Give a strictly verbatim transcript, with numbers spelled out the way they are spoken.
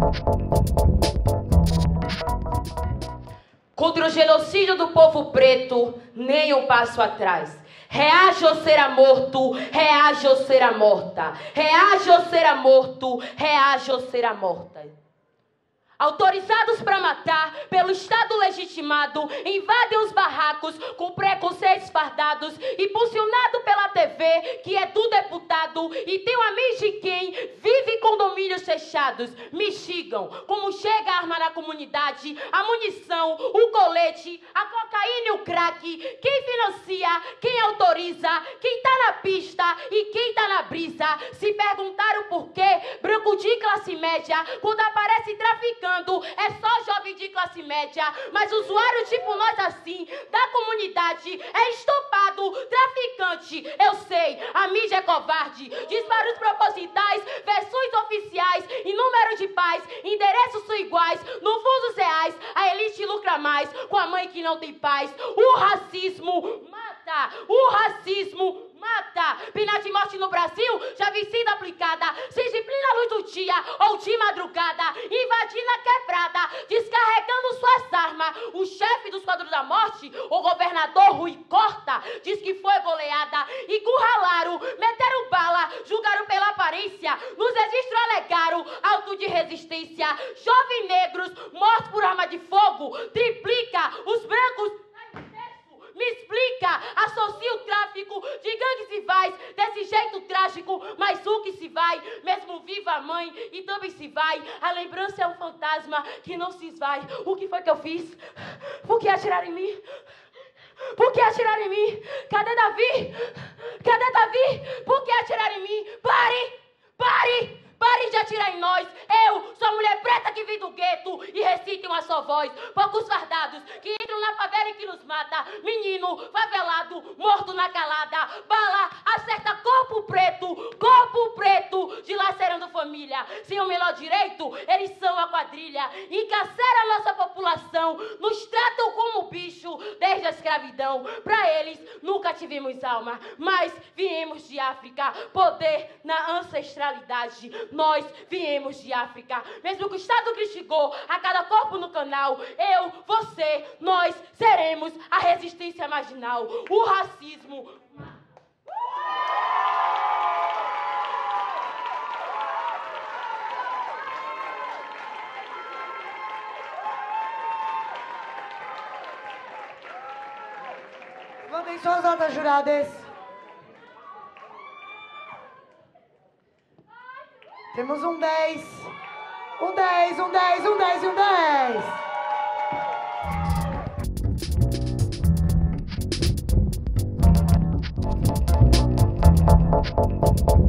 Contra o genocídio do povo preto, nem um passo atrás. Reage ou será morto, reage ou será morta. Reage ou será morto, reage ou será morta. Autorizados para matar, pelo Estado legitimado, invadem os barracos com preconceitos fardados, impulsionado pela T V, que é do deputado, e tem uma amigo de quem vive em condomínios fechados. Me xingam, como chega a arma na comunidade, a munição, o colete, a cocaína e o crack, quem financia, quem autoriza, quem tá na pista e quem tá na brisa. Se perguntaram por quê, branco de classe média, quando aparece traficante, é só jovem de classe média, mas usuário tipo nós assim, da comunidade, é estopado, traficante. Eu sei, a mídia é covarde, disparos propositais, versões oficiais, em número de pais, endereços são iguais, no fusos reais, a elite lucra mais com a mãe que não tem paz. O racismo mata, o racismo mata. Pena de morte no Brasil já vem sendo aplicada, sem disciplina à luz do dia ou de madrugada, invadindo a quebrada, descarregando suas armas. O chefe dos quadros da morte, o governador Rui Corta, diz que foi goleada. Encurralaram, meteram bala, julgaram pela aparência, nos registros alegaram auto de resistência. Jovens negros mortos por arma de fogo, triplica os brancos. Me explica, associa o tráfico de gangues rivais desse jeito trágico, mas o que se vai, mesmo viva a mãe e também se vai. A lembrança é um fantasma que não se esvai. O que foi que eu fiz? Por que atirar em mim? Por que atirar em mim? Cadê Davi? Cadê Davi? Por que atirar em mim? Pare! Pare! Pare de atirar em nós. Eu sou a mulher preta que vem do gueto e recita uma só voz. Poucos fardados que entram na favela e que nos mata. Menino favelado, morto na calada. Bala acerta corpo preto, corpo preto, dilacerando família. Sem o menor direito, eles são a quadrilha. Encarceram a nossa população, nos tratam como bicho desde a escravidão. Pra eles, nunca tivemos alma, mas viemos de África. Poder na ancestralidade. Nós viemos de África. Mesmo que o Estado criticou a cada corpo no canal, eu, você, nós seremos a resistência marginal. O racismo... Levantem suas notas, juradas. Temos um dez, um dez, um dez, um dez e um dez.